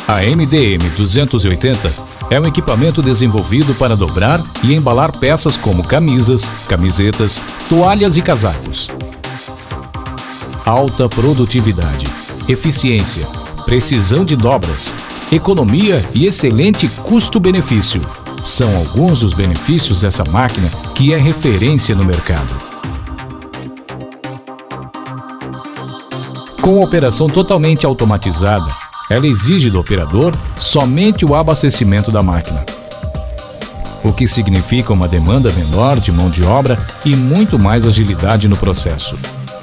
A MDM-280 é um equipamento desenvolvido para dobrar e embalar peças como camisas, camisetas, toalhas e casacos. Alta produtividade, eficiência, precisão de dobras, economia e excelente custo-benefício são alguns dos benefícios dessa máquina que é referência no mercado. Com operação totalmente automatizada, ela exige do operador somente o abastecimento da máquina, o que significa uma demanda menor de mão de obra e muito mais agilidade no processo.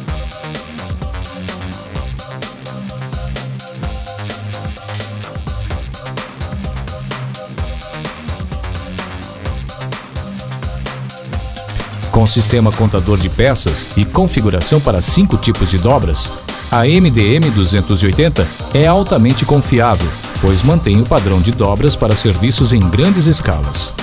Com sistema contador de peças e configuração para 5 tipos de dobras, a MDM-280 é altamente confiável, pois mantém o padrão de dobras para serviços em grandes escalas.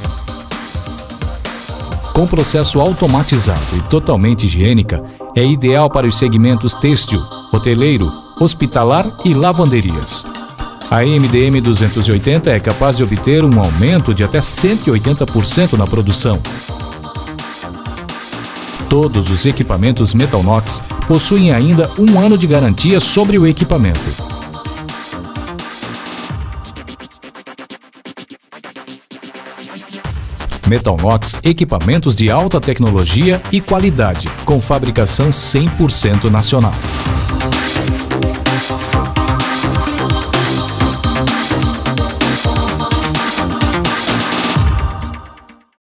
Com processo automatizado e totalmente higiênica, é ideal para os segmentos têxtil, hoteleiro, hospitalar e lavanderias. A MDM-280 é capaz de obter um aumento de até 180% na produção. Todos os equipamentos Metalnox possuem ainda 1 ano de garantia sobre o equipamento. Metalnox, equipamentos de alta tecnologia e qualidade, com fabricação 100% nacional.